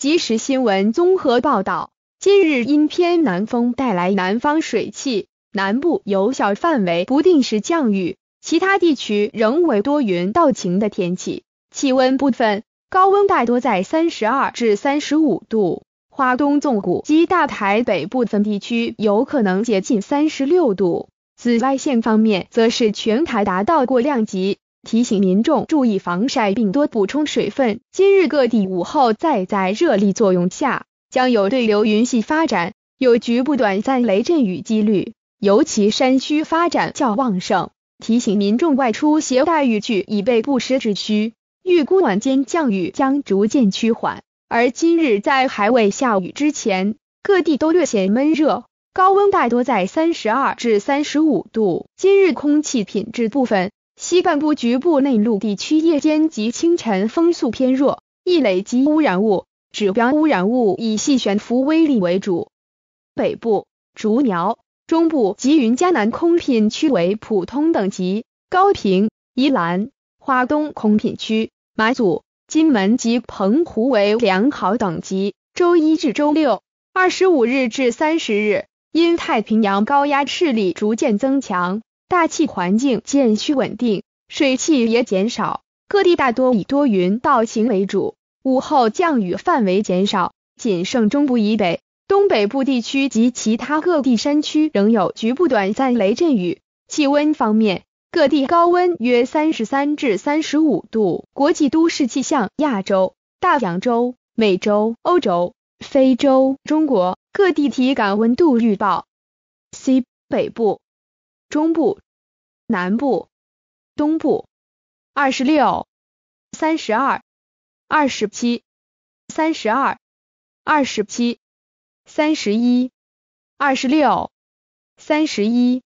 即时新闻综合报道，今日因偏南风带来南方水汽，南部有小范围不定时降雨，其他地区仍为多云到晴的天气。气温部分，高温大多在32至35度，华东纵谷及大台北部分地区有可能接近36度。紫外线方面则是全台达到过量级，提醒民众注意防晒并多补充水分。今日各地午后在热力作用下，将有对流云系发展，有局部短暂雷阵雨几率，尤其山区发展较旺盛，提醒民众外出携带雨具以备不时之需。预估晚间降雨将逐渐趋缓，而今日在还未下雨之前，各地都略显闷热，高温大多在32至35度。今日空气品质部分，西半部局部内陆地区夜间及清晨风速偏弱，易累积污染物，指标污染物以细悬浮微粒为主。北部、竹苗、中部及云嘉南空品区为普通等级，高屏、宜兰、花东空品区、马祖、金门及澎湖为良好等级。周一至周六25日至30日，因太平洋高压势力逐渐增强，大气环境渐趋稳定，水汽也减少，各地大多以多云到晴为主，午后降雨范围减少，仅剩中部以北、东北部地区及其他各地山区仍有局部短暂雷阵雨。气温方面，各地高温约33至35度。国际都市气象亚洲、大洋洲、美洲、欧洲、非洲、中国各地体感温度预报。C. 北部、中部、南部、东部26、32、27、32、27、31、26、31